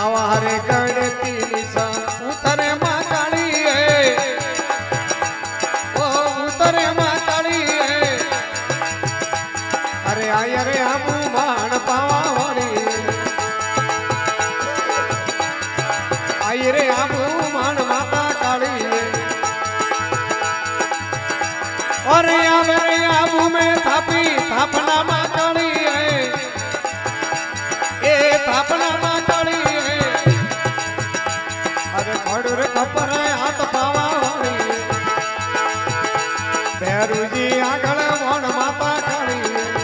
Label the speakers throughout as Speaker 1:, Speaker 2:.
Speaker 1: पावा रे गणती निशा उतरे मां काली है ओ उतरे मां काली है अरे आय रे आबू मान पावा वाली आय रे आबू मान माता काली अरे आबू में थापी थापना मां काली है ए थापना मां काली है अरे खड़ूर खपर हाथ पावा वाली भैरू जी आगल मोन माता काली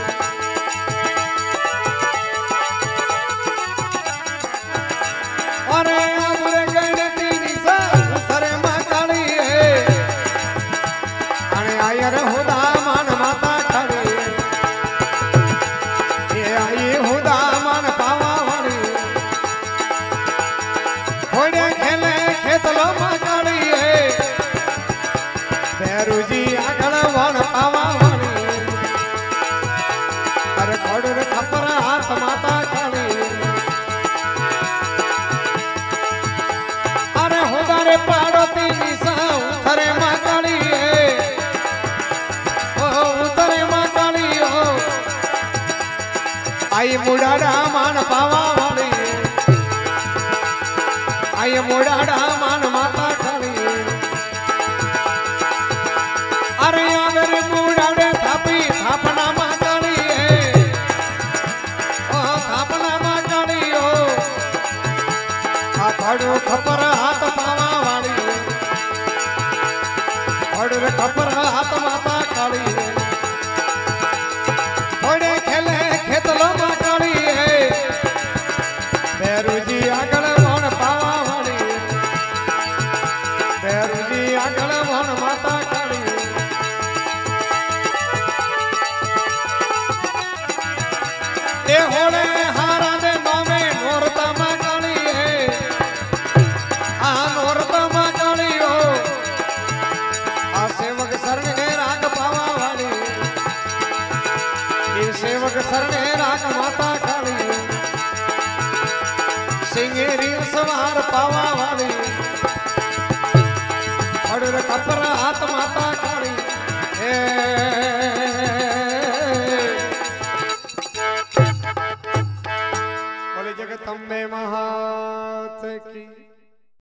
Speaker 1: अरे आबरे गणती निशा उतरे मां काली है अरे आयर हुदा मान माता काली ये आई हुदा मान पावा वाली घोड़े खेले खेतलो मां काली है भैरू जी आगल वन पावा वाली अरे घोड़े खपर हाथ माता काली अरे हुदा रे पाड़ोती निशा उतरे मां काली है उतरे मां काली हो आई मुड़ाड़ा मान पावा वाली आई मुड़ाड़ा मान माता काली अरे आवर मुड़ाड़े थापी थापना मां काली है ओ थापना मां काली हो आ खड़ू खपर हाथ पावा वाली खड़ू खपर हाथ माता काली घोड़े खेले खेतलो मां काली है भैरू जी आगल वन पावा वाली भैरू जी आगल वन माता काली ए होले हारा दे मामे नोरता मां काली है आ नोरता मां काली हो आ सेवक सरने राग पावा वाली ये सेवक सरने राग माता काली सिंगेरी सवार पावा वाली खड़ूर खपर हाथ माता काली बोले जगदम्बे महा